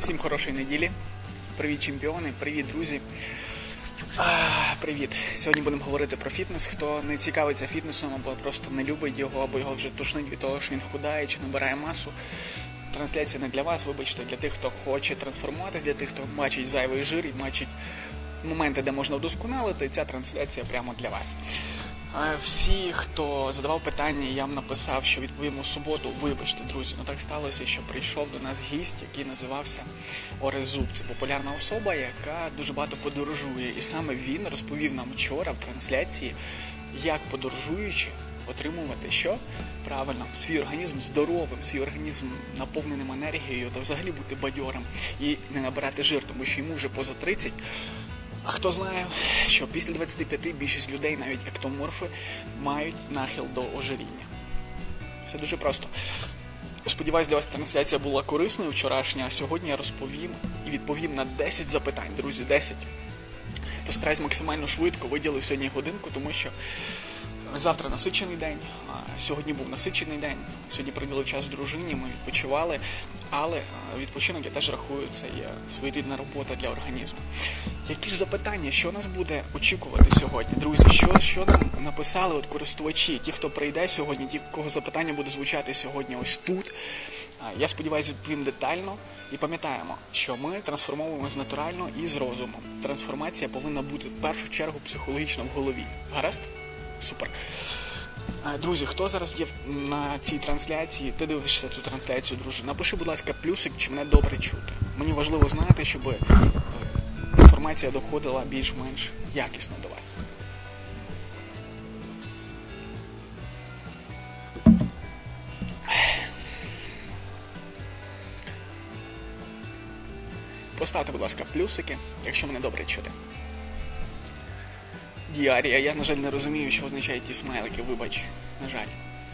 Всім хорошої неділі. Привіт, чемпіони, привіт, друзі. Привіт. Сьогодні будемо говорити про фітнес. Хто не цікавиться фітнесом, або просто не любить його, або його вже тушнить від того, що він худає чи набирає масу. Трансляція не для вас, вибачте, для тих, хто хоче трансформуватися, для тих, хто бачить зайвий жир і бачить моменти, де можна вдосконалити, ця трансляція прямо для вас. Всі, хто задавав питання, я вам написав, що відповім у суботу. Вибачте, друзі, так сталося, що прийшов до нас гість, який називався Орес Зуб. Це популярна особа, яка дуже багато подорожує. І саме він розповів нам вчора в трансляції, як подорожуючи отримувати що? Правильно, свій організм здоровим, свій організм наповненим енергією, та взагалі бути бадьорим і не набирати жир, тому що йому вже поза 30. А хто знає, що після 25 більшість людей, навіть ектоморфи, мають нахил до ожиріння. Все дуже просто. Сподіваюсь, для вас трансляція була корисною вчорашня, а сьогодні я розповім і відповім на 10 запитань. Друзі, 10. Постараюсь максимально швидко, виділив сьогодні годинку, тому що завтра насичений день, сьогодні був насичений день, сьогодні приділив час дружині, ми відпочивали, але відпочинок, я теж рахую, це є своєрідна робота для організму. Які ж запитання, що нас буде очікувати сьогодні? Друзі, що нам написали користувачі, ті, хто прийде сьогодні, ті, кого запитання буде звучати сьогодні ось тут. Я сподіваюся, відповім детально. І пам'ятаємо, що ми трансформовуємося натурально і з розумом. Трансформація повинна бути в першу чергу психологічно в голові. Гаразд? Супер. Друзі, хто зараз є на цій трансляції, ти дивишся цю трансляцію, друже, напиши, будь ласка, плюсик, чи мене добре чути. Мені важливо знати, щоб інформація доходила більш-менш якісно до вас. Поставте, будь ласка, плюсики, якщо мене добре чути. Діарія. Я, на жаль, не розумію, що означають ті смайлики. Вибач. На жаль.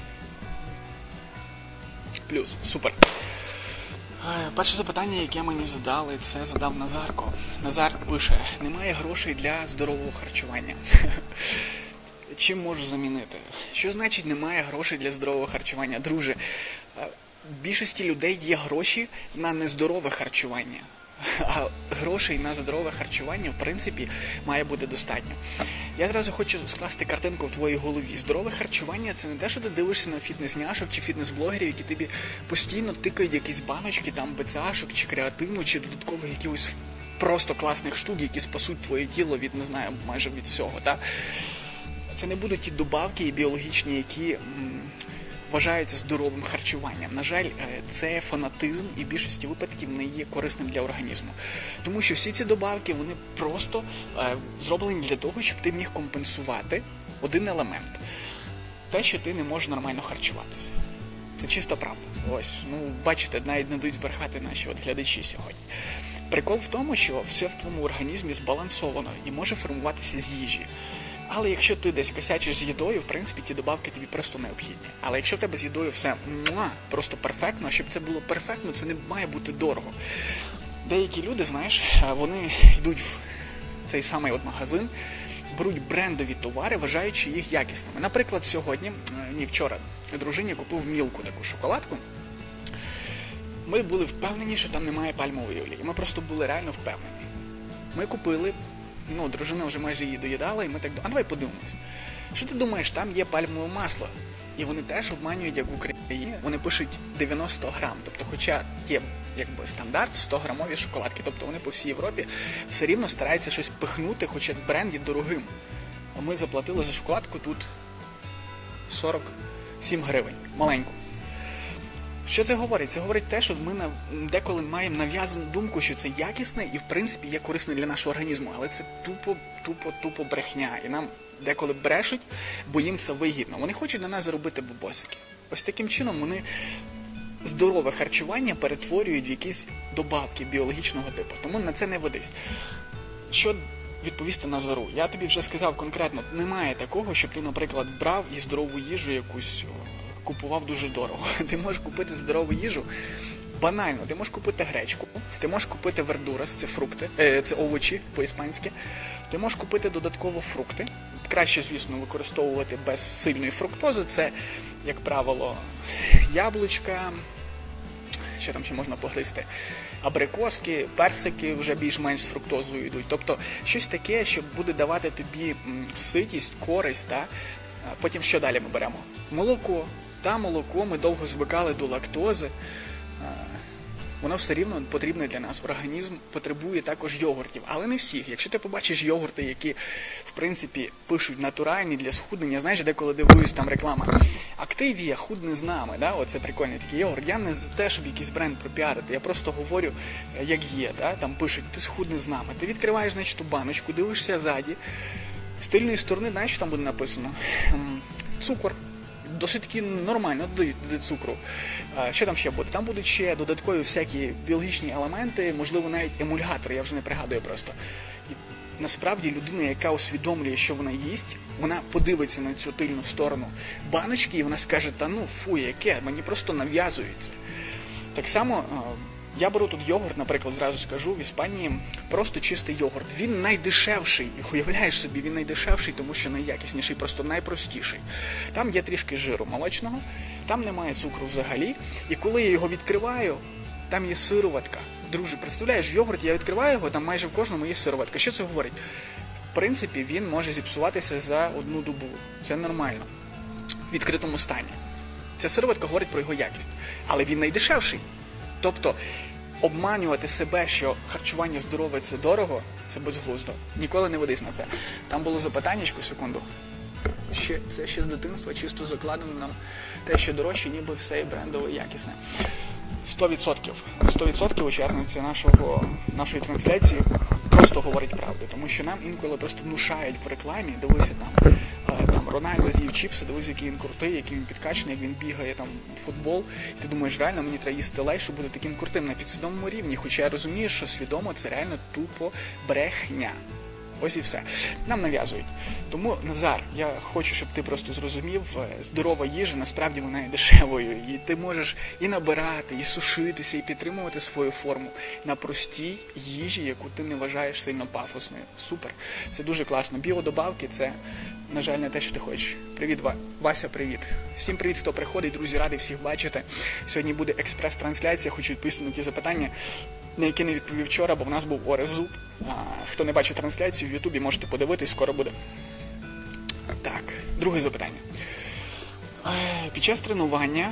Плюс. Супер. Перше запитання, яке мені задали, це задав Назарко. Назар пише: немає грошей для здорового харчування. Чим можу замінити? Що значить немає грошей для здорового харчування? Друже, в більшості людей є гроші на нездорове харчування. А грошей на здорове харчування, в принципі, має бути достатньо. Я зразу хочу скласти картинку в твоїй голові. Здорове харчування – це не те, що ти дивишся на фітнес-няшок чи фітнес-блогерів, які тобі постійно тикають якісь баночки, там, БЦАшок, чи креатину, чи додаткових якихось просто класних штук, які спасуть твоє тіло від, не знаю, майже від всього. Так? Це не будуть ті добавки біологічні, які вважаються здоровим харчуванням. На жаль, це фанатизм і в більшості випадків не є корисним для організму. Тому що всі ці добавки, вони просто зроблені для того, щоб ти міг компенсувати один елемент. Те, що ти не можеш нормально харчуватися. Це чиста правда. Ось, бачите, навіть не дають збрехати наші глядачі сьогодні. Прикол в тому, що все в твоєму організмі збалансовано і може формуватися з їжі. Але якщо ти десь косячиш з їдою, в принципі, ті добавки тобі просто необхідні. Але якщо в тебе з їдою все просто перфектно, щоб це було перфектно, це не має бути дорого. Деякі люди, знаєш, вони йдуть в цей самий магазин, беруть брендові товари, вважаючи їх якісними. Наприклад, вчора дружині купив Мілку, таку шоколадку. Ми були впевнені, що там немає пальмової олії. Ми просто були реально впевнені. Ми купили, дружина вже майже її доїдала, і ми так, давай подивимось. Що ти думаєш, там є пальмове масло? І вони теж обманюють, як в Україні. Вони пишуть 90 грам. Тобто, хоча є стандарт 100-грамові шоколадки. Тобто вони по всій Європі все рівно стараються щось пихнути, хоча бренд є дорогим. А ми заплатили за шоколадку тут 47 гривень. Маленьку. Що це говорить? Це говорить те, що ми деколи маємо нав'язану думку, що це якісне і, в принципі, є корисне для нашого організму. Але це тупо брехня. І нам деколи брешуть, бо їм це вигідно. Вони хочуть на нас заробити бабосики. Ось таким чином вони здорове харчування перетворюють в якісь добавки біологічного типу. Тому на це не ведись. Що відповісти Назару? Я тобі вже сказав конкретно, немає такого, щоб ти, наприклад, брав і здорову їжу якусь купував дуже дорого. Ти можеш купити здорову їжу банально. Ти можеш купити гречку, ти можеш купити вердурас, це фрукти, це овочі по-іспанськи. Ти можеш купити додатково фрукти. Краще, звісно, використовувати без сильної фруктози. Це, як правило, яблучка, що там ще можна погризти? Абрикоски, персики вже більш-менш з фруктозою йдуть. Тобто щось таке, що буде давати тобі ситість, користь. Та? Потім що далі ми беремо? Молоко. Та молоко ми довго звикали до лактози. Воно все рівно потрібне для нас. Організм потребує також йогуртів, але не всіх. Якщо ти побачиш йогурти, які, в принципі, пишуть натуральні для схуднення, знаєш, деколи дивуюсь, там реклама «Активія, худни з нами», да? Оце прикольний такий йогурт. Я не за те, щоб якийсь бренд пропіарити, я просто говорю, як є, да? Там пишуть «Ти схудни з нами». Ти відкриваєш, значить, ту баночку, дивишся ззаді, з тильної сторони, знаєш, що там буде написано? Цукор. Досить таки нормально додають цукру. Що там ще буде? Там будуть ще додаткові всякі біологічні елементи, можливо, навіть емульгатори, я вже не пригадую просто. І насправді людина, яка усвідомлює, що вона їсть, вона подивиться на цю тильну сторону баночки і вона скаже, та ну фу, яке, мені просто нав'язується. Так само я беру тут йогурт, наприклад, зразу скажу, в Іспанії просто чистий йогурт. Він найдешевший, уявляєш собі, він найдешевший, тому що найякісніший, просто найпростіший. Там є трішки жиру молочного, там немає цукру взагалі, і коли я його відкриваю, там є сироватка. Друже, представляєш, йогурт, я відкриваю його, там майже в кожному є сироватка. Що це говорить? В принципі, він може зіпсуватися за одну добу. Це нормально. В відкритому стані. Ця сироватка говорить про його якість. Але він найдешевший. Тобто, обманювати себе, що харчування здорове – це дорого, це безглуздо. Ніколи не ведись на це. Там було запитаннячко, секунду. Це ще з дитинства чисто закладено нам те, що дорожче, ніби все і брендове, і якісне. 100%. 100% учасниця нашої трансляції просто говорить правду. Тому що нам інколи просто внушають в рекламі, дивися там Рональдо з'їв чіпси, дивись, який він крутий, який він підкачаний, як він бігає там в футбол. І ти думаєш, реально мені треба їсти лей, щоб бути таким крутим на підсвідомому рівні. Хоча я розумію, що свідомо це реально тупо брехня. Ось і все. Нам нав'язують. Тому, Назар, я хочу, щоб ти просто зрозумів, здорова їжа, насправді вона є дешевою. І ти можеш і набирати, і сушитися, і підтримувати свою форму на простій їжі, яку ти не вважаєш сильно пафосною. Супер. Це дуже класно. Біодобавки – це, на жаль, не те, що ти хочеш. Привіт, Вася, привіт. Всім привіт, хто приходить, друзі, радий всіх бачити. Сьогодні буде експрес-трансляція, хочу відповісти на ті запитання, на які не відповів вчора, бо в нас був Орезуб. Хто не бачив трансляцію в Ютубі, можете подивитись, скоро буде. Так, друге запитання. Під час тренування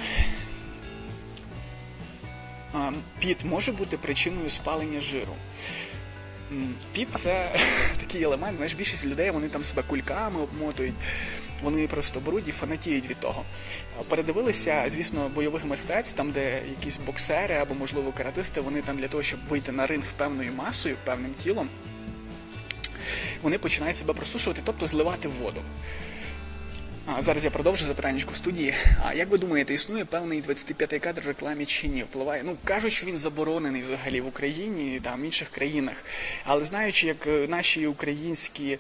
піт може бути причиною спалення жиру? Піт – це такий елемент, знаєш, більшість людей, вони там себе кульками обмотують, вони просто беруть і фанатіють від того. Передивилися, звісно, бойових мистецтв, там, де якісь боксери або, можливо, каратисти, вони там для того, щоб вийти на ринг певною масою, певним тілом, вони починають себе просушувати, тобто зливати воду. Зараз я продовжу запитаннячку в студії. Як ви думаєте, існує певний 25-й кадр в рекламі чи ні? Впливає? Кажуть, що він заборонений взагалі в Україні, в інших країнах. Але знаючи, як наші українські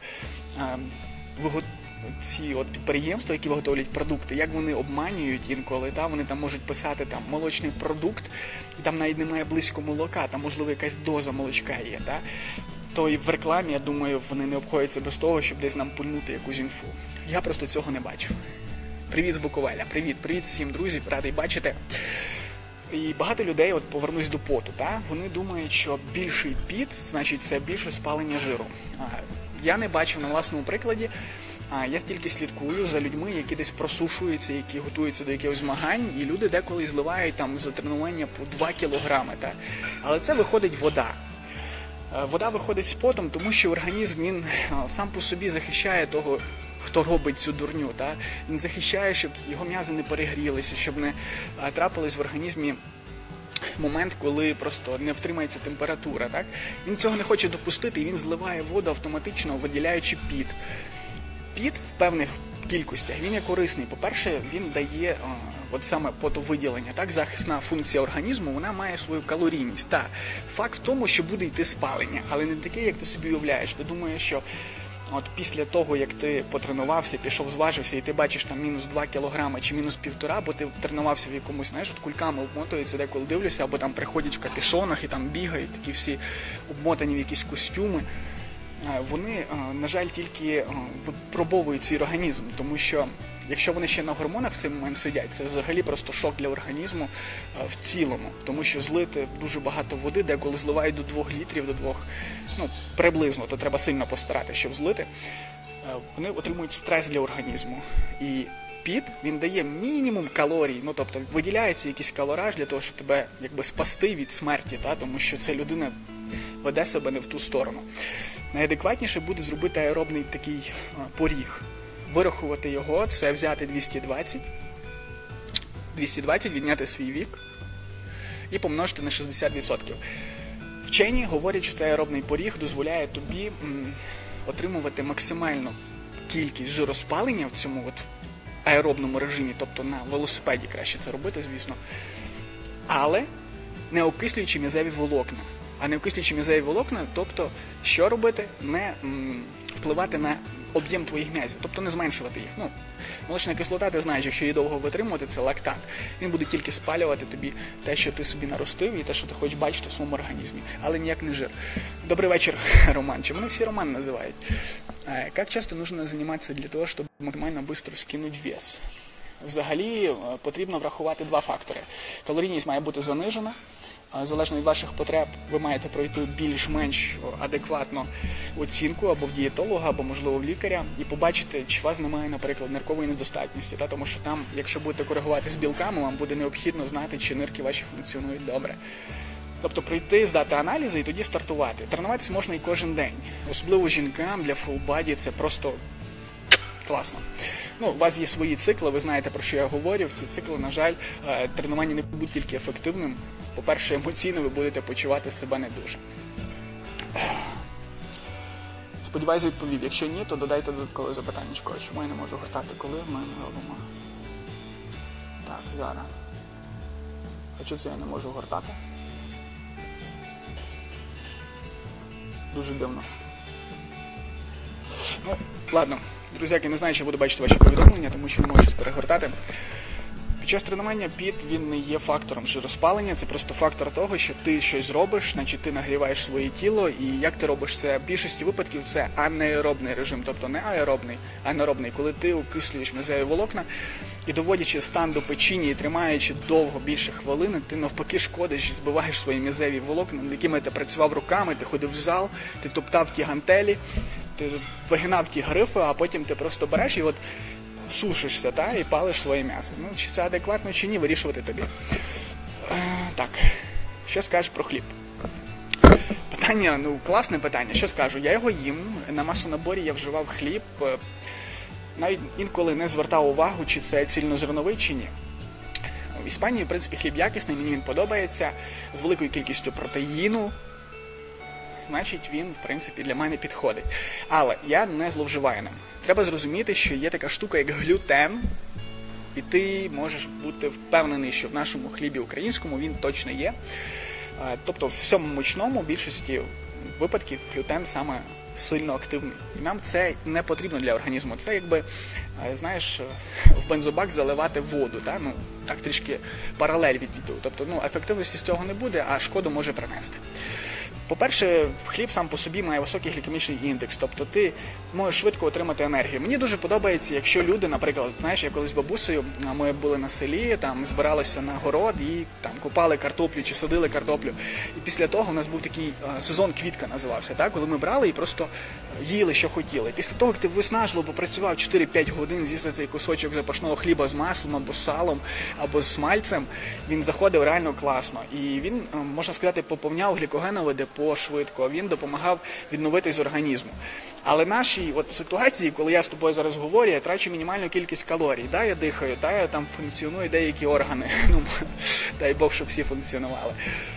ці підприємства, які виготовлюють продукти, як вони обманюють інколи, вони там можуть писати молочний продукт, і там навіть немає близько молока, там, можливо, якась доза молочка є, то і в рекламі, я думаю, вони не обходяться без того, щоб десь нам пульнути якусь інфу. Я просто цього не бачив. Привіт з Буковеля. Привіт всім, друзі, радий бачити. І багато людей, повернусь до поту, вони думають, що більший піт, значить, це більше спалення жиру. Я не бачив на власному прикладі. Я тільки слідкую за людьми, які десь просушуються, які готуються до якихось змагань, і люди деколи зливають за тренування по 2 кілограми. Але це виходить вода. Вода виходить з потом, тому що організм, він сам по собі захищає того, хто робить цю дурню. Він захищає, щоб його м'язи не перегрілися, щоб не трапилось в організмі момент, коли просто не втримається температура. Він цього не хоче допустити, і він зливає воду автоматично, виділяючи піт. Піт в певних кількостях, він є корисний. По-перше, він дає саме потовиділення. Захисна функція організму, вона має свою калорійність. Факт в тому, що буде йти спалення, але не таке, як ти собі уявляєш. Ти думаєш, що після того, як ти потренувався, пішов, зважився, і ти бачиш там мінус 2 кілограми чи мінус 1,5, бо ти тренувався в якомусь, кульками обмотуються, деколи дивлюся, або там приходять в капюшонах і там бігають, такі всі обмотані в якісь костюми. Вони, на жаль, тільки випробовують свій організм, тому що Якщо вони ще на гормонах в цей момент сидять, це взагалі просто шок для організму в цілому. Тому що злити дуже багато води, деколи зливають до 2 літрів, до 2, ну, приблизно, то треба сильно постаратися, щоб злити. Вони отримують стрес для організму. І піт, він дає мінімум калорій, ну, тобто виділяється якийсь калораж для того, щоб тебе якби спасти від смерті, та? Тому що ця людина веде себе не в ту сторону. Найадекватніше буде зробити аеробний такий поріг. Вирахувати його, це взяти 220, відняти свій вік і помножити на 60%. Вчені говорять, що цей аеробний поріг дозволяє тобі отримувати максимальну кількість жироспалення в цьому от аеробному режимі, тобто на велосипеді краще це робити, звісно, але не окислюючи м'язеві волокна. А не окислюючи м'язеві волокна, тобто, що робити? Не впливати на об'єм твоїх м'язів, тобто не зменшувати їх. Ну, молочна кислота, ти знаєш, якщо її довго витримувати, це лактат. Він буде тільки спалювати тобі те, що ти собі наростив, і те, що ти хочеш бачити в своєму організмі, але ніяк не жир. Добрий вечір, Роман. Чи мене всі Роман називають? Як часто нужно займатися для того, щоб максимально швидко скинути вес? Взагалі потрібно врахувати 2 фактори. Калорійність має бути занижена. Залежно від ваших потреб, ви маєте пройти більш-менш адекватну оцінку або в дієтолога, або, можливо, в лікаря, і побачити, чи у вас немає, наприклад, ниркової недостатності. Тому що там, якщо будете коригувати з білками, вам буде необхідно знати, чи нирки ваші функціонують добре. Тобто прийти, здати аналізи і тоді стартувати. Тренуватися можна і кожен день. Особливо жінкам для фулбаді це просто класно. Ну, у вас є свої цикли, ви знаєте, про що я говорю. В ці цикли, на жаль, тренування не буде тільки ефективним. По-перше, емоційно ви будете почувати себе не дуже. Сподіваюсь, відповів. Якщо ні, то додайте додаткове запитання. Чому я не можу гортати? Коли ми робимо? Так, зараз. А чого це я не можу гортати? Дуже дивно. Ну, ладно. Друзяки, не знаю, чи буду бачити ваші повідомлення, тому що не можу щось перегортати. Під час тренування піт, він не є фактором жироспалення, це просто фактор того, що ти щось робиш, значить ти нагріваєш своє тіло, і як ти робиш це? В більшості випадків це анаеробний режим, тобто не аеробний, а анаеробний, коли ти окислюєш м'язеві волокна і доводячи стан до печіння і тримаючи довго, більше хвилини, ти навпаки шкодиш і збиваєш свої м'язеві волокна, над якими ти працював руками, ти ходив в зал, ти топтав ті гантелі, ти вигинав ті грифи, а потім ти просто береш і от сушишся, і палиш своє м'ясо. Ну, чи це адекватно, чи ні, вирішувати тобі. Так, що скажеш про хліб? Питання, ну, класне питання. Що скажу? Я його їм, на масонаборі я вживав хліб, навіть інколи не звертав увагу, чи це цільнозерновий, чи ні. В Іспанії, в принципі, хліб якісний, мені він подобається, з великою кількістю протеїну, значить він, в принципі, для мене підходить. Але я не зловживаю ним. Треба зрозуміти, що є така штука, як глютен, і ти можеш бути впевнений, що в нашому хлібі українському він точно є. Тобто в всьому мучному, в більшості випадків, глютен саме сильно активний. І нам це не потрібно для організму. Це якби, знаєш, в бензобак заливати воду, ну, так трішки паралель відвідую. Тобто, ну, ефективності з цього не буде, а шкоду може принести. По-перше, хліб сам по собі має високий глікемічний індекс, тобто ти можеш швидко отримати енергію. Мені дуже подобається, якщо люди, наприклад, знаєш, я колись з бабусею, ми були на селі, там збиралися на город і там копали картоплю чи садили картоплю. І після того у нас був такий сезон квітка називався, коли ми брали і просто їли, що хотіли. Після того, як ти виснажливо попрацював 4-5 годин, з'їсти цей кусочок запашного хліба з маслом або з салом, або з смальцем, він заходив реально класно. І він, можна сказати, поповняв глікогенове депо швидко, він допомагав відновитись організму. Але нашій ситуації, коли я з тобою зараз говорю, я трачу мінімальну кількість калорій. Я дихаю, я там функціоную деякі органи. Ну, дай Бог, щоб всі функціонували.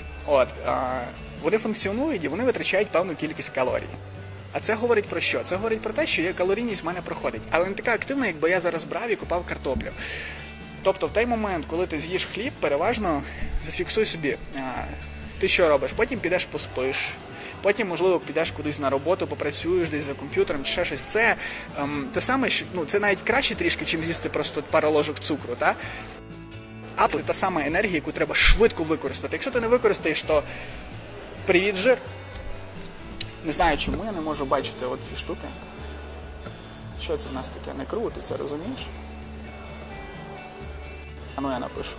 Вони функціонують і вони витрачають певну кількість калорій. А це говорить про що? Це говорить про те, що калорійність в мене проходить. Але не така активна, якби я зараз брав і копав картоплю. Тобто в той момент, коли ти з'їш хліб, переважно зафіксуй собі, ти що робиш? Потім підеш поспиш, потім, можливо, підеш кудись на роботу, попрацюєш десь за комп'ютером, чи ще щось. Це те саме, це навіть краще трішки, чим з'їсти просто пару ложок цукру, А це та сама енергія, яку треба швидко використати. Якщо ти не використаєш, то привіт, жир. Не знаю, чому я не можу бачити ці штуки. Що це в нас таке? Не крутиться, розумієш? А ну я напишу.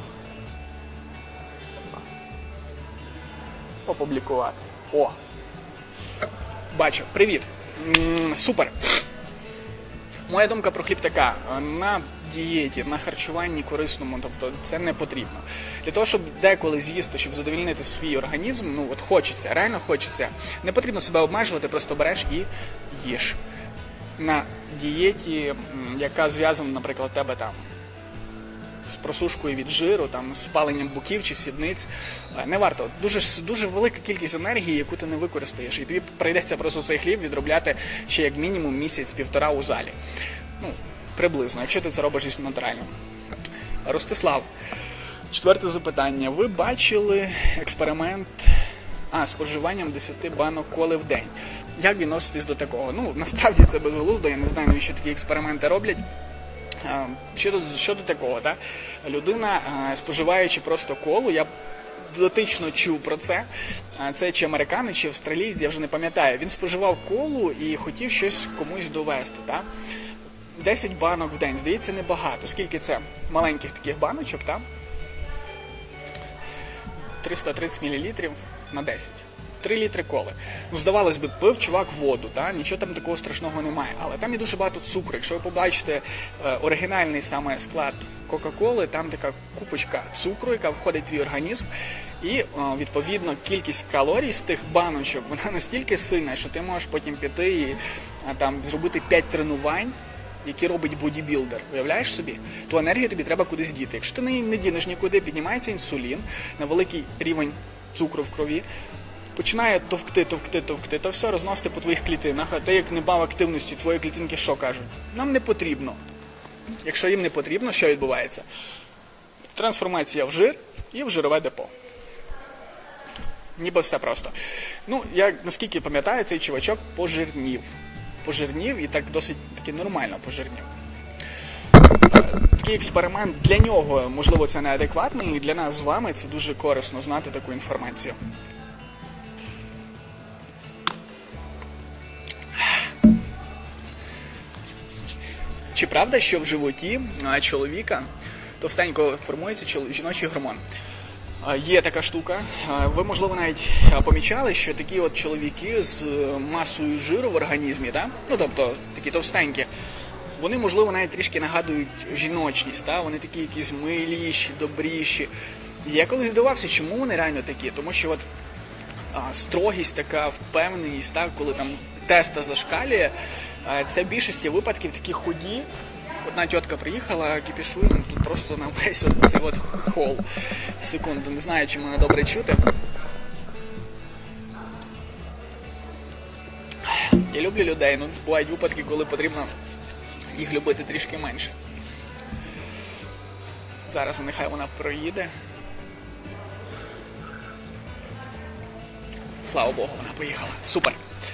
Опублікувати. О! Бачу. Привіт. Супер. Моя думка про хліб така. На дієті, на харчуванні корисному, тобто це не потрібно. Для того, щоб деколи з'їсти, щоб задовольнити свій організм, ну от хочеться, реально хочеться, не потрібно себе обмежувати, просто береш і їж. На дієті, яка зв'язана, наприклад, тебе там з просушкою від жиру, там, з спаленням боків чи сідниць, не варто. Дуже велика кількість енергії, яку ти не використаєш. І тобі прийдеться просто цей хліб відробляти ще як мінімум місяць-півтора у залі. Ну, приблизно, якщо ти це робиш натурально. Ростислав, 4 запитання. Ви бачили експеримент споживанням 10 банок коли в день? Як відноситесь до такого? Ну, насправді це безглуздо, я не знаю, навіщо такі експерименти роблять. Щодо такого, так? Людина, споживаючи просто колу, я дотично чув про це, це чи американець, чи австралієць, я вже не пам'ятаю, він споживав колу і хотів щось комусь довести, так? 10 банок в день, здається, небагато. Скільки це маленьких таких баночок, так? 330 мл на 10. 3 літри коли. Ну, здавалось би, пив чувак воду, та? Нічого там такого страшного немає. Але там є дуже багато цукру. Якщо ви побачите оригінальний саме склад Кока-Коли, там така купочка цукру, яка входить в твій організм. І, відповідно, кількість калорій з тих баночок, вона настільки сильна, що ти можеш потім піти і там зробити 5 тренувань, які робить бодібілдер. Уявляєш собі? Ту енергію тобі треба кудись діти. Якщо ти не дінеш нікуди, піднімається інсулін на великий рівень цукру в крові, починає товкти, то все розносити по твоїх клітинах, а ти як не мав активності, твої клітинки що кажуть? Нам не потрібно. Якщо їм не потрібно, що відбувається? Трансформація в жир і в жирове депо. Ніби все просто. Ну, я наскільки пам'ятаю, цей чувачок пожирнів. Пожирнів і так досить таки нормально пожирнів. Такий експеримент для нього, можливо, це неадекватний, і для нас з вами це дуже корисно знати таку інформацію. Чи правда, що в животі чоловіка товстенько формується жіночий гормон? Є така штука. Ви, можливо, навіть помічали, що такі от чоловіки з масою жиру в організмі, так? Ну, тобто, такі товстенькі, вони, можливо, навіть трішки нагадують жіночність, так? Вони такі якісь миліші, добріші. Я колись здивався, чому вони реально такі, тому що от строгість така, впевненість, так? Коли там теста зашкалює, це в більшості випадків такі худі. Одна тітка приїхала, кіпішує, тут просто на весь цей от хол. Секунду, не знаю, чи мене добре чути. Я люблю людей, ну бувають випадки, коли потрібно їх любити трішки менше. Зараз нехай вона проїде. Слава Богу, вона поїхала. Супер.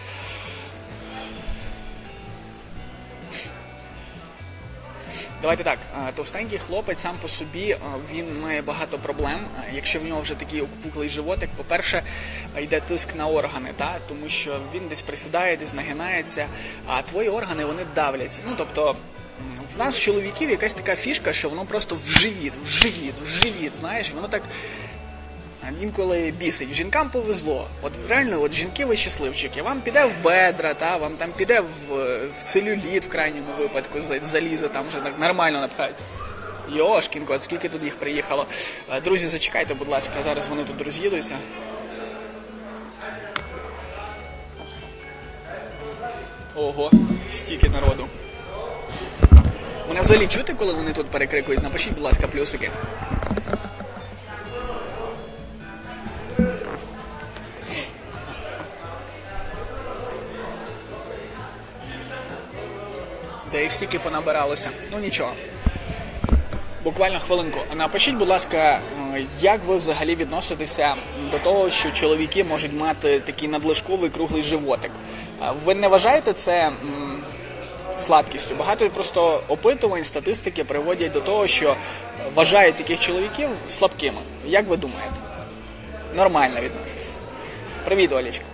Давайте так, товстенький хлопець сам по собі, він має багато проблем. Якщо в нього вже такий опуклий животик, по-перше, йде тиск на органи, та? Тому що він десь присідає, десь нагинається, а твої органи, вони давляться. Ну, тобто, в нас, чоловіків, якась така фішка, що воно просто в живіт, знаєш, воно так інколи бісить. Жінкам повезло. От реально, от жінки ви щасливчики. Вам піде в бедра, та, вам там піде в целюліт в крайньому випадку, залізо там вже нормально напхається. Йошкінко, от скільки тут їх приїхало. Друзі, зачекайте, будь ласка, зараз вони тут роз'їдуться. Ого, стільки народу. Мене взагалі чути, коли вони тут перекрикують? Напишіть, будь ласка, плюсики. Де їх стільки понабиралося. Ну нічого. Буквально хвилинку. Напишіть, будь ласка, як ви взагалі відноситеся до того, що чоловіки можуть мати такий надлишковий круглий животик? Ви не вважаєте це слабкістю? Багато просто опитувань, статистики приводять до того, що вважають таких чоловіків слабкими. Як ви думаєте? Нормально відноситесь. Привіт, Олечка.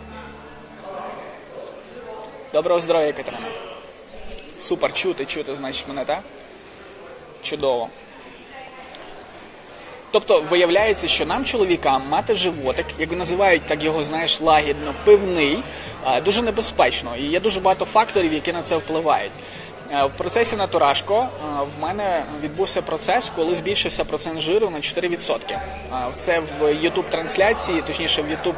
Доброго здоров'я, Катерина. Супер, чути, значить, мене, так? Чудово. Тобто виявляється, що нам, чоловікам, мати животик, як називають так його, знаєш, лагідно, пивний, дуже небезпечно. І є дуже багато факторів, які на це впливають. В процесі натурашко в мене відбувся процес, коли збільшився процент жиру на 4%. Це в YouTube-трансляції, точніше в YouTube...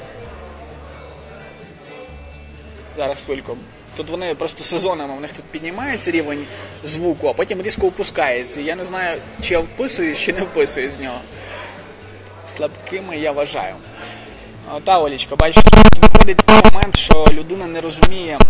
Зараз хвильку. Тут вони просто сезонами, у них тут піднімається рівень звуку, а потім різко опускається. Я не знаю, чи я вписуюсь, чи не вписуюсь з нього. Слабкими я вважаю. Та, Олічка, бачиш, виходить такий момент, що людина не розуміє,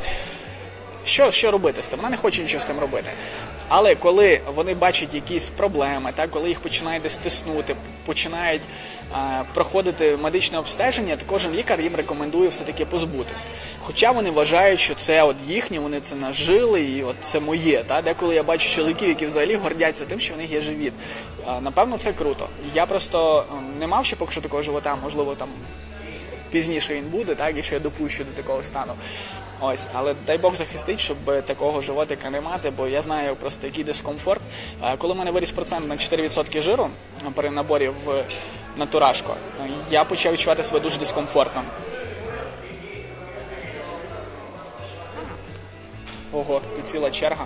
що робити з тим. Вона не хоче нічого з тим робити. Але коли вони бачать якісь проблеми, так, коли їх починають десь тиснути, починають проходити медичне обстеження, то кожен лікар їм рекомендує все-таки позбутись. Хоча вони вважають, що це от їхнє, вони це нажили і от це моє. Так? Деколи я бачу чоловіків, які взагалі гордяться тим, що в них є живіт. Напевно, це круто. Я просто не мав ще поки що такого живота, можливо, там пізніше він буде, так, якщо я допущу до такого стану. Ось, але дай Бог захистить, щоб такого животика не мати, бо я знаю просто який дискомфорт. Коли в мене виріс процент на 4% жиру при наборі в натурашко, я почав відчувати себе дуже дискомфортно. Ого, тут ціла черга.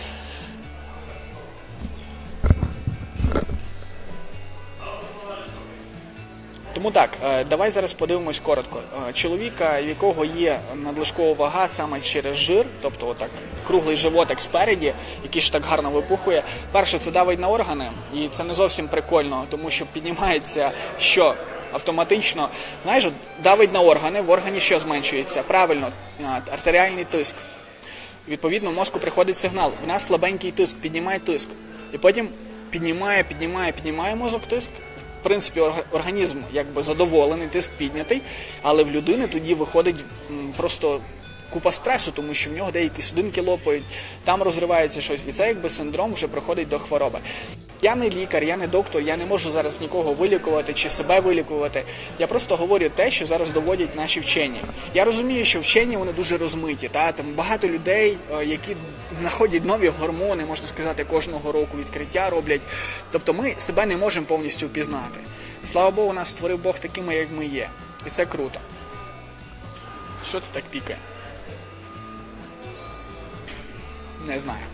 Тому так, давай зараз подивимось коротко. Чоловіка, в якого є надлишкова вага саме через жир, тобто отак круглий животик спереді, який ж так гарно випухує. Перше, це давить на органи, і це не зовсім прикольно, тому що піднімається що? Автоматично, знаєш, давить на органи, в органі що зменшується? Правильно, артеріальний тиск. Відповідно, в мозку приходить сигнал, в нас слабенький тиск, піднімає тиск. І потім піднімає мозок тиск. В принципі, організм якби задоволений, тиск піднятий, але в людини тоді виходить просто купа стресу, тому що в нього деякі судинки лопають, там розривається щось, і це якби синдром вже приходить до хвороби. Я не лікар, я не доктор, я не можу зараз нікого вилікувати чи себе вилікувати. Я просто говорю те, що зараз доводять наші вчені. Я розумію, що вчені вони дуже розмиті, там багато людей, які знаходять нові гормони, можна сказати, кожного року відкриття роблять. Тобто ми себе не можемо повністю впізнати. Слава Богу, нас створив Бог такими, як ми є. І це круто. Що це так пікає? Не знаю.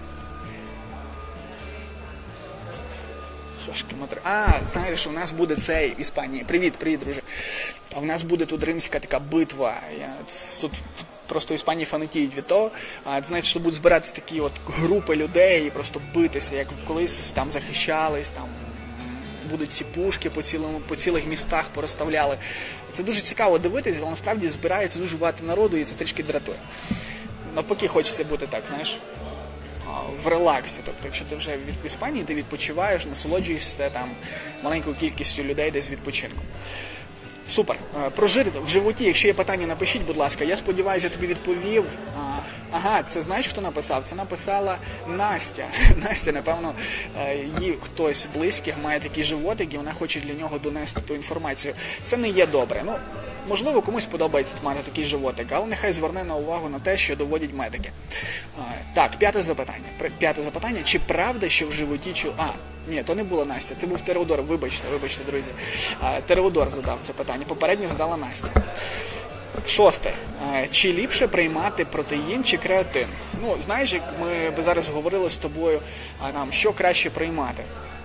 Знаєш, у нас буде цей в Іспанії. Привіт, друже. А у нас буде тут римська така битва. Тут просто в Іспанії фанатіють від того. Знаєте, що будуть збиратися такі от групи людей і просто битися, як колись там захищались, там будуть ці пушки по цілих містах порозставляли. Це дуже цікаво дивитися, але насправді збирається дуже багато народу і це трішки дратує. Навпаки, хочеться бути так, знаєш, в релаксі. Тобто, якщо ти вже в Іспанії, ти відпочиваєш, насолоджуєшся там маленькою кількістю людей десь відпочинком. Супер. Про жир в животі, якщо є питання, напишіть, будь ласка. Я сподіваюся, я тобі відповів. Ага, це знаєш, хто написав? Це написала Настя. Настя, напевно, їй хтось близьких має такий животик, і вона хоче для нього донести ту інформацію. Це не є добре. Можливо, комусь подобається мати такий животик, але нехай зверне на увагу на те, що доводять медики. Так, п'яте запитання. Чи правда, що в животі... Ні, то не була Настя, це був Тереодор. Вибачте, друзі. Тереодор задав це питання. Попереднє задала Настя. Шосте. Чи ліпше приймати протеїн чи креатин? Знаєш, як ми зараз говорили з тобою, що краще приймати?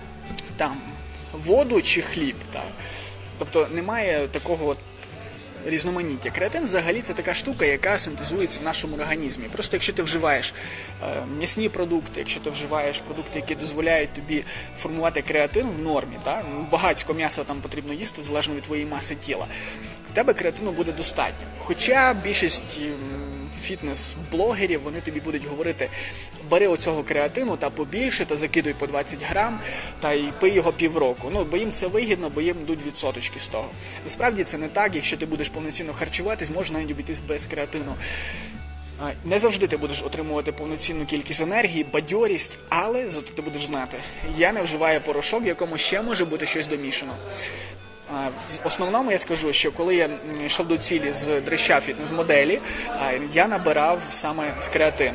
Воду чи хліб? Тобто немає такого різноманіття. Креатин взагалі це така штука, яка синтезується в нашому організмі. Просто якщо ти вживаєш м'ясні продукти, якщо ти вживаєш продукти, які дозволяють тобі формувати креатин в нормі, багатько м'яса там потрібно їсти, залежно від твоєї маси тіла, в тебе креатину буде достатньо. Хоча більшість фітнес-блогерів, вони тобі будуть говорити, бери оцього креатину та побільше, та закидуй по 20 грам, та й пий його півроку. Бо їм це вигідно, бо їм йдуть відсоточки з того. Насправді це не так, якщо ти будеш повноцінно харчуватись, можна навіть обійтись без креатину. Не завжди ти будеш отримувати повноцінну кількість енергії, бадьорість, але зато ти будеш знати, я не вживаю порошок, в якому ще може бути щось домішано. В основному я скажу, що коли я йшов до цілі з дрища фітнес-моделі, я набирав саме з креатином.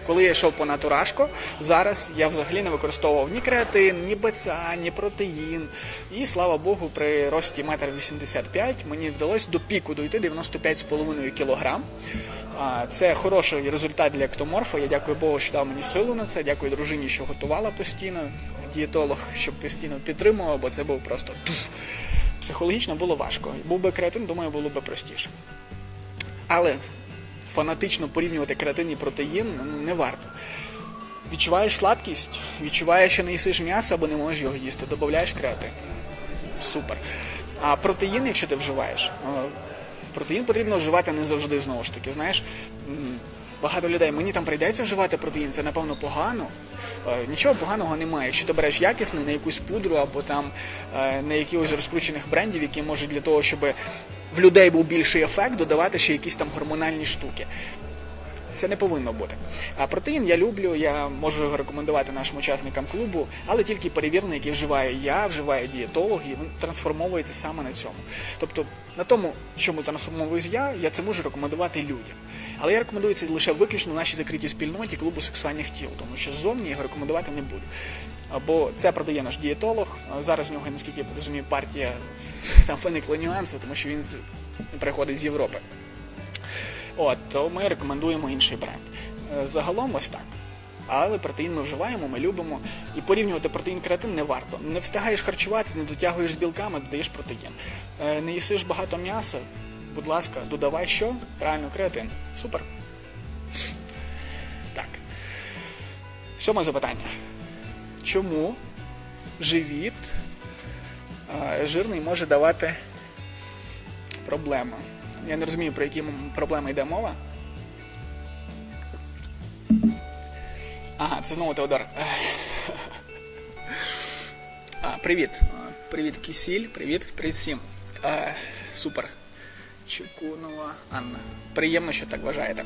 Коли я йшов по натурашко, зараз я взагалі не використовував ні креатин, ні БЦА, ні протеїн. І, слава Богу, при рості 1,85 м мені вдалося до піку дойти 95,5 кг. Це хороший результат для ектоморфа. Я дякую Богу, що дав мені силу на це. Дякую дружині, що готувала постійно. Дієтолог, щоб постійно підтримував, бо це був просто психологічно було важко. Був би креатин, думаю, було б простіше. Але фанатично порівнювати креатин і протеїн не варто. Відчуваєш слабкість, відчуваєш, що не їсиш м'яса, або не можеш його їсти, додаєш креатин. Супер. А протеїн, якщо ти вживаєш, протеїн потрібно вживати не завжди, знову ж таки. Знаєш, багато людей, мені там прийдеться вживати протеїн, це, напевно, погано. Нічого поганого немає. Якщо ти береш якісний, не якусь пудру, або там не якихось розкручених брендів, які можуть для того, щоб в людей був більший ефект, додавати ще якісь там гормональні штуки. Це не повинно бути. А протеїн я люблю, я можу його рекомендувати нашим учасникам клубу, але тільки перевірений, який вживаю я, вживає дієтолог, і він трансформовується саме на цьому. Тобто на тому, чому трансформовуюсь я це можу рекомендувати людям. Але я рекомендую це лише виключно в нашій закритій спільноті клубу сексуальних тіл, тому що ззовні я його рекомендувати не буду. Бо це продає наш дієтолог, зараз в нього, наскільки я розумію, партія, там виникли нюанси, тому що він приходить з Європи. То ми рекомендуємо інший бренд. Загалом ось так. Але протеїн ми вживаємо, ми любимо. І порівнювати протеїн-креатин не варто. Не встигаєш харчуватися, не дотягуєш з білками, додаєш протеїн. Не їсиш багато м'яса, будь ласка, додавай що? Правильно, креатин. Супер. Так. 7 запитання. Чому живіт жирний може давати проблеми? Я не розумію, про які проблеми йде мова. Ага, це знову Теодор. Привіт. Привіт, Кисіль. Привіт всім. Супер. Чекунова Анна. Приємно, що так вважаєте.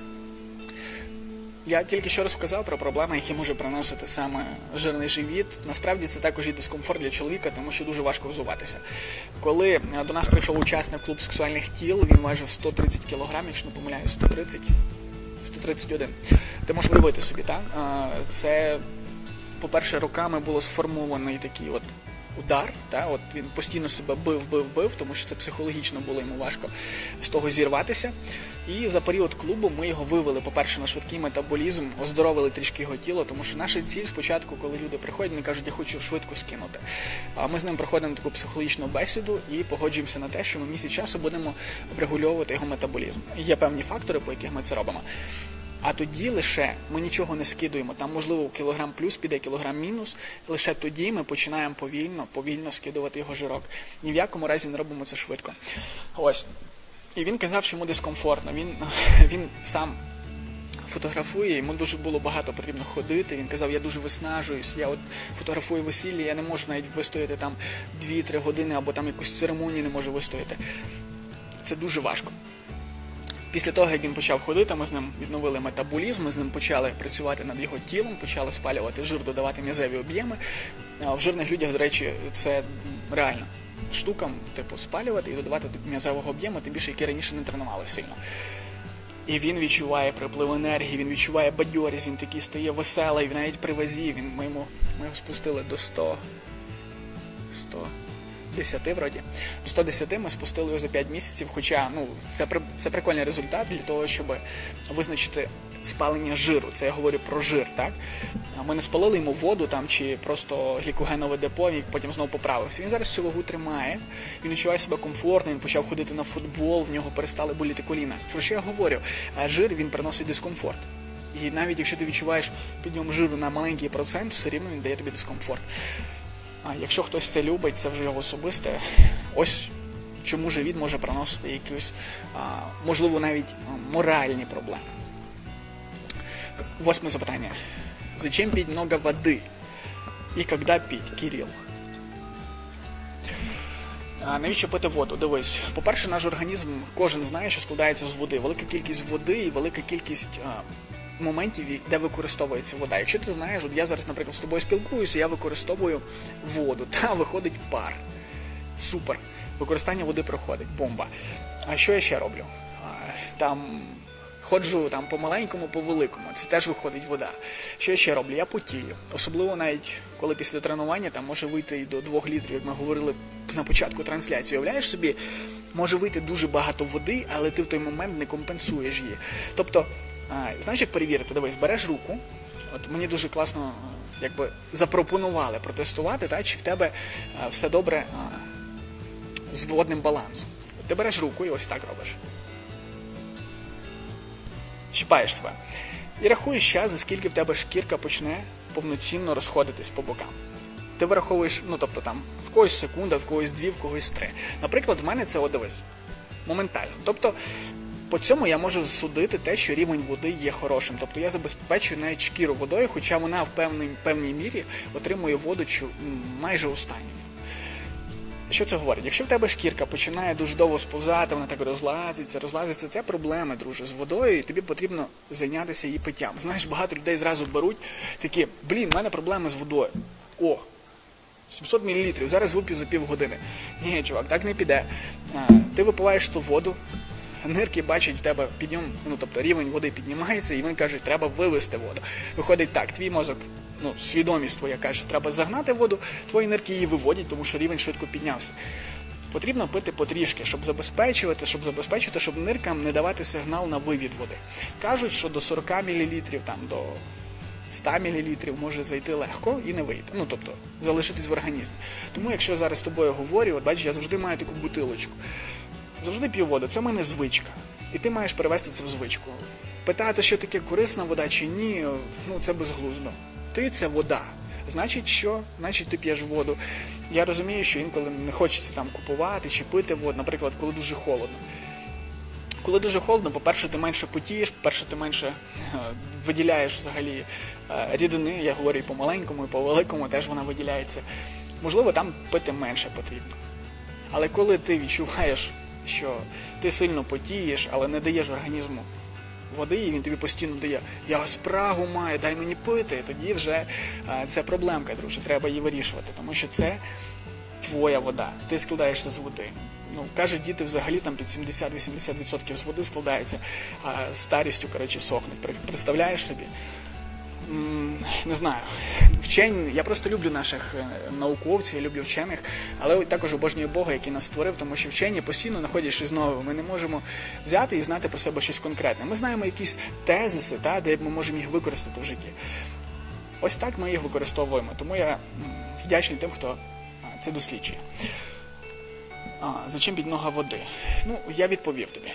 Я тільки що розказав про проблеми, які може приносити саме жирний живіт. Насправді це також і дискомфорт для чоловіка, тому що дуже важко взуватися. Коли до нас прийшов учасник клубу сексуальних тіл, він важив 130 кг, якщо не помиляюсь, 131. Ти можеш уявити собі, так? Це, по-перше, роками було сформований такий удар, він постійно себе бив, тому що це психологічно було йому важко з того зірватися. І за період клубу ми його вивели, по-перше, на швидкий метаболізм, оздоровили трішки його тіло, тому що наша ціль спочатку, коли люди приходять, вони кажуть, я хочу швидко скинути. А ми з ним проходимо таку психологічну бесіду і погоджуємося на те, що ми місяць часу будемо врегульовувати його метаболізм. Є певні фактори, по яких ми це робимо. А тоді лише ми нічого не скидуємо, там, можливо, кілограм плюс піде, кілограм мінус, лише тоді ми починаємо повільно скидувати його жирок. Ні в якому разі не робимо це швидко. І він казав, що йому дискомфортно. Він сам фотографує, йому дуже було багато потрібно ходити. Він казав, я дуже виснажуюсь, я фотографую весілля, я не можу навіть вистояти там 2-3 години, або там якусь церемонію не можу вистояти. Це дуже важко. Після того, як він почав ходити, ми з ним відновили метаболізм, ми з ним почали працювати над його тілом, почали спалювати жир, додавати м'язеві об'єми. В жирних людях, до речі, це реально штука, спалювати і додавати м'язевого об'єму, тим більше, які раніше не тренували сильно. І він відчуває приплив енергії, він відчуває бадьорість, він такий стає веселий, він навіть при вазі, ми його спустили до 110 вроді. 110 ми спустили його за 5 місяців, хоча це прикольний результат для того, щоб визначити спалення жиру. Це я говорю про жир, так? Ми не спалили йому воду там, чи просто глікогенове депо, він потім знову поправився. Він зараз цю вагу тримає, він відчуває себе комфортно, він почав ходити на футбол, в нього перестали боліти коліна. Про що я говорю? Жир, він приносить дискомфорт. І навіть якщо ти відчуваєш підйом жиру на маленький процент, все рівно він дає тобі дискомфорт. Якщо хтось це любить, це вже його особисте. Ось чому живіт може приносити якісь, можливо, навіть моральні проблеми. 8 запитання. Зачем пить много воды? І когда пить, Кирил? Навіщо пити воду? Дивись. По-перше, наш організм, кожен знає, що складається з води. Велика кількість води і велика кількість моментів, де використовується вода. Якщо ти знаєш, я зараз, наприклад, з тобою спілкуюся, я використовую воду, виходить пар. Супер. Використання води проходить. Бомба. А що я ще роблю? Там ходжу там по маленькому, по великому, це теж виходить вода. Що я ще роблю? Я потію. Особливо навіть, коли після тренування там може вийти і до 2 літрів, як ми говорили на початку трансляції. Уявляєш собі, може вийти дуже багато води, але ти в той момент не компенсуєш її. Тобто, знаєш, як перевірити? Дивись, береш руку, от мені дуже класно запропонували протестувати, та, чи в тебе все добре з водним балансом. Ти береш руку і ось так робиш. Щипаєш себе. І рахуєш час, за скільки в тебе шкірка почне повноцінно розходитись по бокам. Ти вираховуєш, тобто там, в когось секунда, в когось 2, в когось 3. Наприклад, в мене це, дивись, моментально. Тобто, по цьому я можу судити те, що рівень води є хорошим. Тобто я забезпечую навіть шкіру водою, хоча вона в певній мірі отримує воду майже останньою. Що це говорить? Якщо в тебе шкірка починає дуже довго сповзати, вона так розлазиться, це проблеми, друже, з водою, і тобі потрібно зайнятися її питтям. Знаєш, багато людей зразу беруть, такі, в мене проблеми з водою. 700 мл, зараз вип'ю за півгодини. Ні, чувак, так не піде. Ти випиваєш ту воду, нирки бачать в тебе підйом, тобто рівень води піднімається, і він каже, треба вивести воду. Виходить так, твій мозок, свідомість твоя каже, треба загнати воду, твої нирки її виводять, тому що рівень швидко піднявся. Потрібно пити потрішки, щоб забезпечити, щоб ниркам не давати сигнал на вивід води. Кажуть, що до 40 мл, до 100 мл може зайти легко і не вийти. Тобто, залишитись в організмі. Тому, якщо зараз з тобою говорю, бачиш, я завжди маю таку бутилочку. Завжди п'ю воду, це в мене звичка. І ти маєш перевести це в звичку. Питати, що таке корисна вода чи ні, це безглуздо. Ти – це вода. Значить, що? Значить, ти п'єш воду. Я розумію, що інколи не хочеться там купувати чи пити воду, наприклад, коли дуже холодно. Коли дуже холодно, по-перше, ти менше потієш, по-перше, ти менше виділяєш взагалі рідини, я говорю і по маленькому, і по великому, теж вона виділяється. Можливо, там пити менше потрібно. Але коли ти відчуваєш, що ти сильно потієш, але не даєш організму води, і він тобі постійно дає, я спрагу маю, дай мені пити, тоді вже це проблемка, друже, треба її вирішувати, тому що це твоя вода, ти складаєшся з води. Кажуть, діти взагалі там під 70-80% з води складаються, а старістю, сохнуть. Представляєш собі? Не знаю. Вчені, я просто люблю наших науковців, я люблю вчених, але також обожнюю Бога, який нас створив, тому що вчені постійно знаходять щось нове. Ми не можемо взяти і знати про себе щось конкретне. Ми знаємо якісь тезиси, де ми можемо їх використати в житті. Ось так ми їх використовуємо. Тому я вдячний тим, хто це досліджує. За чим під нога води? Я відповів тобі.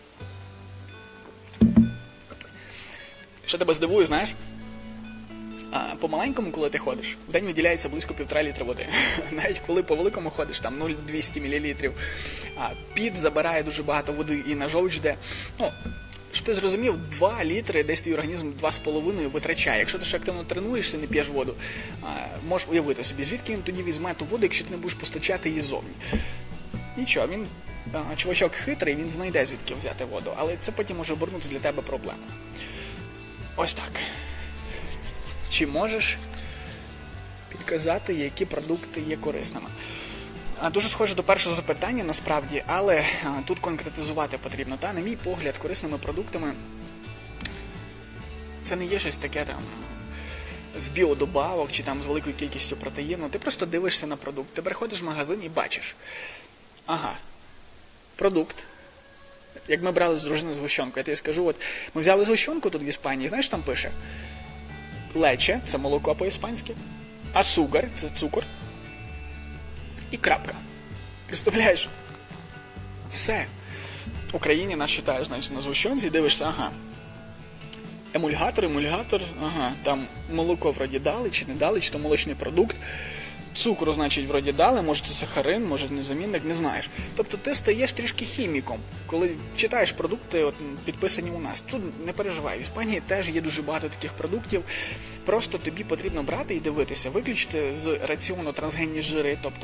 Що тебе здивує, знаєш? По-маленькому, коли ти ходиш, в день виділяється близько 1,5 літра води. Навіть коли по-великому ходиш, там 0,200 мл. Піт забирає дуже багато води і на жовч йде. Щоб ти зрозумів, 2 літри десь твій організм 2,5 витрачає. Якщо ти ще активно тренуєшся, не п'єш воду, можеш уявити собі, звідки він тоді візьме ту воду, якщо ти не будеш постачати її зовні. Нічого, чувачок хитрий, він знайде, звідки взяти воду, але це потім може обернутися для тебе проблемою. Ось так. Чи можеш підказати, які продукти є корисними? Дуже схоже до першого запитання, насправді, але тут конкретизувати потрібно. На мій погляд, корисними продуктами це не є щось таке там з біодобавок чи там з великою кількістю протеїну. Ти просто дивишся на продукт. Ти приходиш в магазин і бачиш. Продукт. Як ми брали з дружиною згущенку, я тобі скажу, ми взяли згущенку тут в Іспанії, знаєш, там пише лече, це молоко по-іспанськи, асугар, це цукор, і крапка. Представляєш? Все. В Україні нас читаєш, значить, на згущенці, дивишся, емульгатор, там молоко вроді дали, чи не дали, чи то молочний продукт. Цукру, значить, вроді дали, може це сахарин, може незамінник, не знаєш. Тобто ти стаєш трішки хіміком, коли читаєш продукти, підписані у нас. Тут не переживай, в Іспанії теж є дуже багато таких продуктів, просто тобі потрібно брати і дивитися, виключити з раціону трансгенні жири, тобто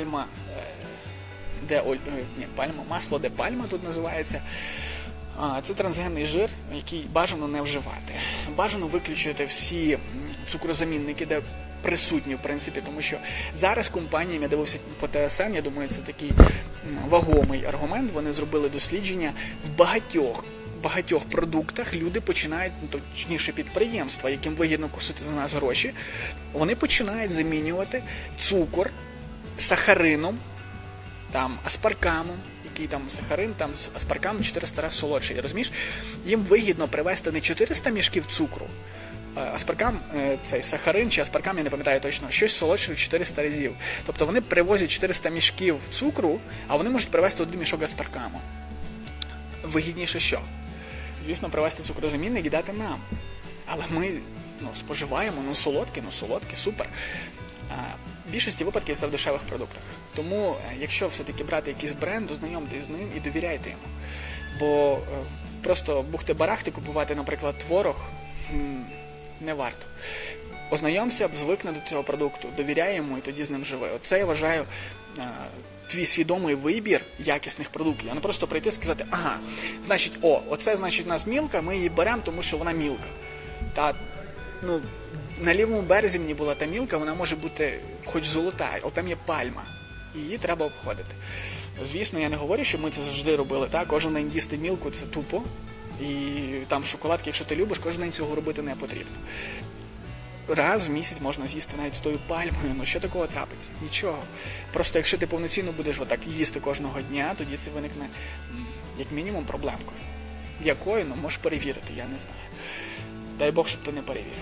масло де пальма тут називається. Це трансгенний жир, який бажано не вживати. Бажано виключити всі цукрозамінники, де присутні, в принципі, тому що зараз компаніям, я дивився по ТСН, я думаю, це такий вагомий аргумент, вони зробили дослідження в багатьох продуктах люди починають, точніше підприємства, яким вигідно кусити за нас гроші, вони починають замінювати цукор сахарином, там, аспаркамом, який там сахарин, там аспаркам 400 разів солодший, розумієш? Їм вигідно привезти не 400 мішків цукру, аспаркам, цей сахарин чи аспаркам, я не пам'ятаю точно, щось солодше в 400 разів. Тобто вони привозять 400 мішків цукру, а вони можуть привезти один мішок аспаркаму. Вигідніше що? Звісно, привезти цукрозамінник і дати нам. Але ми споживаємо, солодке, супер. В більшості випадків це в дешевих продуктах. Тому, якщо все-таки брати якийсь бренд, ознайомтесь з ним і довіряйте йому. Бо просто бухти-барахти купувати, наприклад, творог не варто. Ознайомся, звикни до цього продукту, довіряй йому і тоді з ним живи. Оце, я вважаю, твій свідомий вибір якісних продуктів. А не просто прийти і сказати, ага, значить, оце, значить, у нас мілка, ми її беремо, тому що вона мілка. Та, на лівому березі мені була та мілка, вона може бути хоч золота, але там є пальма. І її треба обходити. Звісно, я не говорю, що ми це завжди робили, так? Кожен день їсти мілку – це тупо. І там шоколадки, якщо ти любиш, кожен день цього робити не потрібно. Раз в місяць можна з'їсти навіть з тою пальмою, що такого трапиться? Нічого. Просто якщо ти повноцінно будеш отак їсти кожного дня, тоді це виникне, як мінімум, проблемкою. Якою? Можеш перевірити, я не знаю. Дай Бог, щоб ти не перевірив.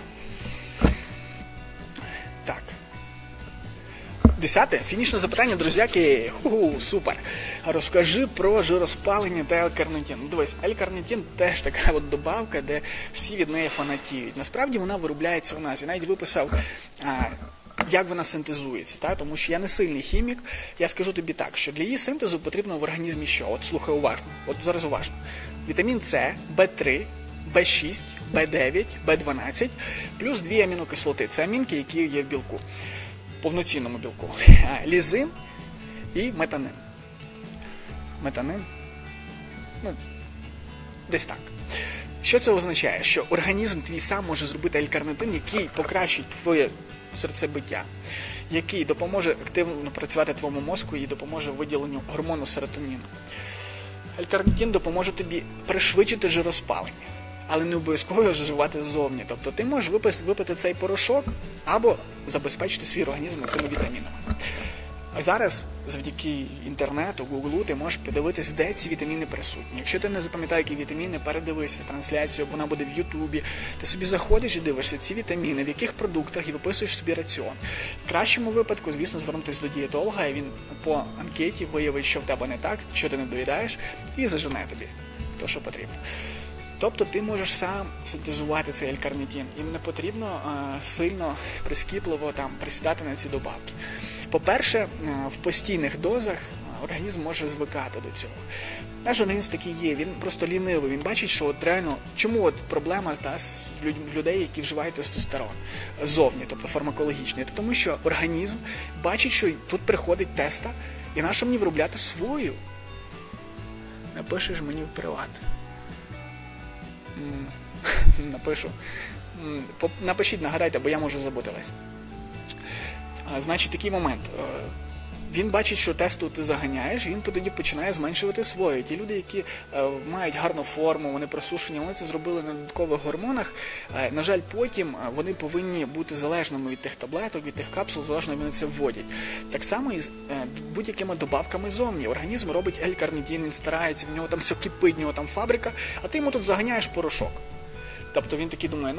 Так. 10. Фінішне запитання, друзяки. Супер. Розкажи про жироспалення та L-карнитин. Дивись, L-карнитин теж така от добавка, де всі від неї фанатіють. Насправді вона виробляється у нас. Я навіть виписав, як вона синтезується. Та? Тому що я не сильний хімік. Я скажу тобі так, що для її синтезу потрібно в організмі що? От слухай уважно. От зараз уважно. Вітамін С, В3, В6, В9, В12, плюс 2 амінокислоти. Це амінки, які є в білку. Повноцінному білку. Лізин і метанин. Метанин? Десь так. Що це означає? Що організм твій сам може зробити L-карнитин, який покращить твоє серцебиття, який допоможе активно працювати твоєму мозку і допоможе виділенню гормону серотоніну. L-карнитин допоможе тобі пришвидшити жироспалення, але не обов'язково його вживати ззовні. Тобто ти можеш випити цей порошок або забезпечити свій організм цими вітамінами. А зараз, завдяки інтернету, гуглу, ти можеш подивитись, де ці вітаміни присутні. Якщо ти не запам'ятаєш, які вітаміни, передивися трансляцію, вона буде в Ютубі. Ти собі заходиш і дивишся ці вітаміни, в яких продуктах, і виписуєш собі раціон. В кращому випадку, звісно, звернутися до дієтолога, і він по анкеті виявить, що в тебе не так, що ти не доїдаєш, і зажене тобі те, що потрібно. Тобто ти можеш сам синтезувати цей L-карнитин, і не потрібно сильно прискіпливо присідати на ці добавки. По-перше, в постійних дозах організм може звикати до цього. Наш організм такий є, він просто лінивий, він бачить, що от реально, чому проблема з людей, які вживають тестостерон ззовні, тобто фармакологічний, це тому що організм бачить, що тут приходить теста, і нащо мені виробляти свою? Напишеш мені в приват. Напишу. Напишіть, нагадайте, бо я можу забутилась. Значить, такий момент. Він бачить, що тесту ти заганяєш, і він тоді починає зменшувати свою. Ті люди, які мають гарну форму, вони просушені, вони це зробили на додаткових гормонах. На жаль, потім вони повинні бути залежними від тих таблеток, від тих капсул, залежно вони це вводять. Так само і з будь-якими добавками зовні. Організм робить L-карнитин, він старається, в нього там все кипить, в нього там фабрика, а ти йому тут заганяєш порошок. Тобто він такий думає,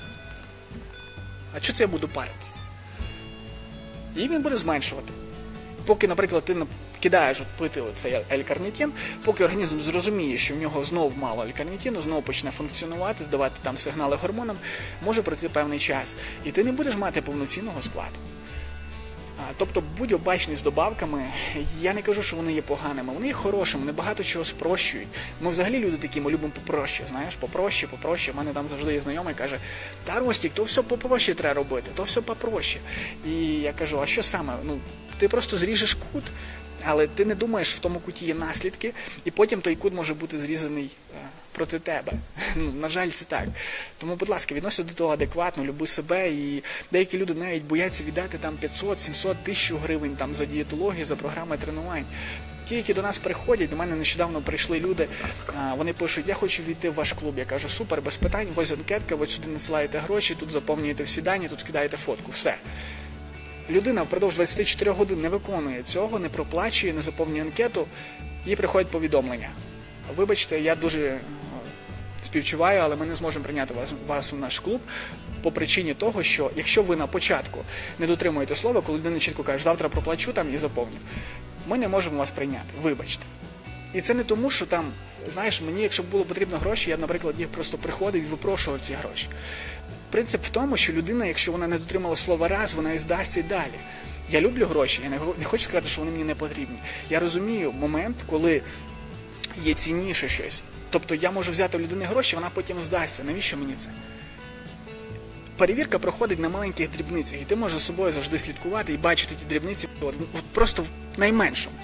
а що це я буду паритись? І він буде зменшувати. Поки, наприклад, ти кидаєш пити цей L-карнитин, поки організм зрозуміє, що в нього знов мало L-карнитину, знову почне функціонувати, здавати там сигнали гормонам, може пройти певний час. І ти не будеш мати повноцінного складу. Тобто будь обачний з добавками. Я не кажу, що вони є поганими, вони є хорошими, вони багато чого спрощують. Ми взагалі люди такі, ми любимо попроще, знаєш, попроще. У мене там завжди є знайомий, каже, та Ростік, то все попроще треба робити, то все попроще. І я кажу, а що саме? Ти просто зріжеш кут, але ти не думаєш, в тому куті є наслідки, і потім той кут може бути зрізаний проти тебе. На жаль, це так. Тому, будь ласка, відносься до того адекватно, люби себе, і деякі люди навіть бояться віддати там 500, 700, 1000 гривень там, за дієтологію, за програми тренувань. ті, які до нас приходять, до мене нещодавно прийшли люди, вони пишуть, я хочу війти в ваш клуб. Я кажу, супер, без питань, ось анкетка, ви сюди надсилаєте гроші, тут заповнюєте всі дані, тут скидаєте фотку, все. Людина впродовж 24 годин не виконує цього, не проплачує, не заповнює анкету, їй приходять повідомлення. Вибачте, я дуже співчуваю, але ми не зможемо прийняти вас у наш клуб по причині того, що якщо ви на початку не дотримуєте слова, коли людина чітко каже, завтра проплачу там і заповню, ми не можемо вас прийняти, вибачте. І це не тому, що там, знаєш, мені, якщо б було потрібно гроші, я б, наприклад, їх просто приходив і випрошував ці гроші. Принцип в тому, що людина, якщо вона не дотримала слова раз, вона і здасться і далі. Я люблю гроші, я не хочу сказати, що вони мені не потрібні. Я розумію момент, коли є цінніше щось. Тобто я можу взяти в людини гроші, вона потім здасться. Навіщо мені це? Перевірка проходить на маленьких дрібницях, і ти можеш за собою завжди слідкувати і бачити ті дрібниці просто в найменшому.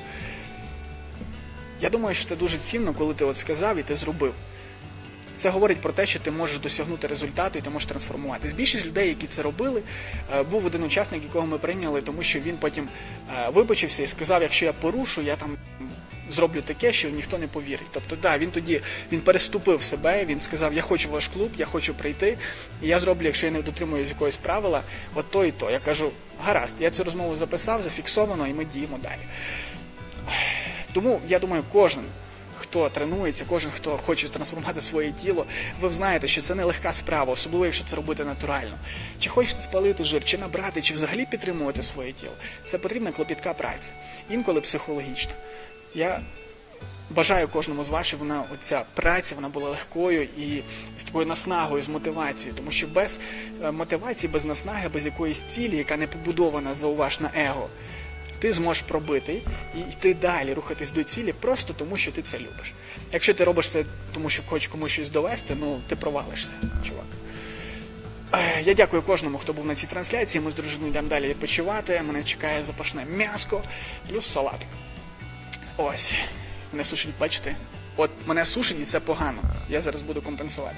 Я думаю, що це дуже цінно, коли ти сказав і ти зробив. Це говорить про те, що ти можеш досягнути результату і ти можеш трансформуватись. Більшість людей, які це робили, був один учасник, якого ми прийняли, тому що він потім вибачився і сказав, якщо я порушу, я там зроблю таке, що ніхто не повірить. Тобто, да, він переступив себе, він сказав, я хочу ваш клуб, я хочу прийти, і я зроблю, якщо я не дотримуюсь якогось правила, от то і то. Я кажу, гаразд, я цю розмову записав, зафіксовано, і ми діємо далі. Тому, я думаю, кожен, хто тренується, кожен, хто хоче трансформувати своє тіло, ви знаєте, що це нелегка справа, особливо, якщо це робити натурально. Чи хочете спалити жир, чи набрати, чи взагалі підтримувати своє тіло, це потрібна клопітка праця, інколи психологічна. Я бажаю кожному з вас, щоб оця праця вона була легкою і з такою наснагою, з мотивацією, тому що без мотивації, без наснаги, без якоїсь цілі, яка не побудована, зауваж, на его, ти зможеш пробити і йти далі, рухатись до цілі просто тому, що ти це любиш. Якщо ти робиш це тому, що хочеш комусь щось довести, ти провалишся, чувак. Я дякую кожному, хто був на цій трансляції. Ми з дружиною йдемо далі відпочивати. Мене чекає запашне м'яско плюс салатик. Ось. Мене сушить, бачите? От мене сушить і це погано. Я зараз буду компенсувати.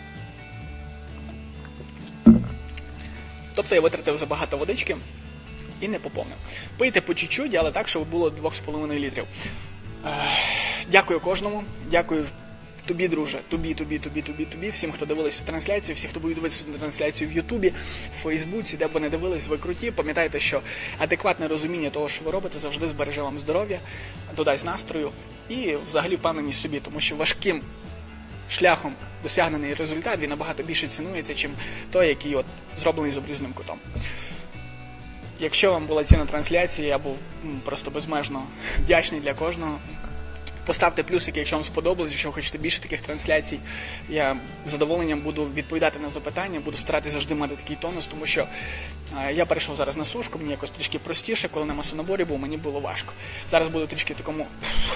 Тобто я витратив забагато водички і не поповнив. Пийте по чуть-чуть, але так, щоб було 2,5 літрів. Дякую кожному. Дякую тобі, друже. Тобі. Всім, хто дивились цю трансляцію, всі, хто буде дивитися цю трансляцію в Ютубі, в Фейсбуці, де б ви не дивились, ви круті. Пам'ятайте, що адекватне розуміння того, що ви робите, завжди збереже вам здоров'я, додасть настрою і взагалі впевненість в собі, тому що важким шляхом досягнений результат, він набагато більше цінується, чим той, який зроблений з обрізним кутом. Якщо вам була цінна трансляція, я був просто безмежно вдячний для кожного. Поставте плюсики, якщо вам сподобалось, якщо ви хочете більше таких трансляцій. Я з задоволенням буду відповідати на запитання, буду старатися завжди мати такий тонус, тому що я перейшов зараз на сушку, мені якось трішки простіше, коли на масонаборі був, мені було важко. Зараз буду трішки в такому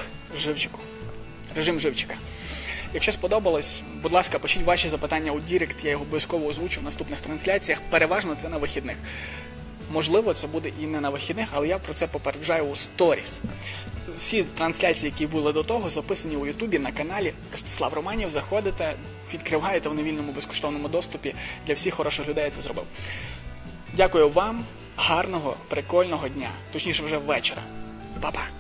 режим живчика. Якщо сподобалось, будь ласка, пишіть ваші запитання у Дірект, я його обов'язково озвучу в наступних трансляціях, переважно це на вихідних. Можливо, це буде і не на вихідних, але я про це попереджаю у сторіс. Всі трансляції, які були до того, записані у Ютубі на каналі Ростислав Романів. Заходите, відкриваєте в невільному безкоштовному доступі. Для всіх хороших людей я це зробив. Дякую вам, гарного, прикольного дня. Точніше, вже вечора. Па-па!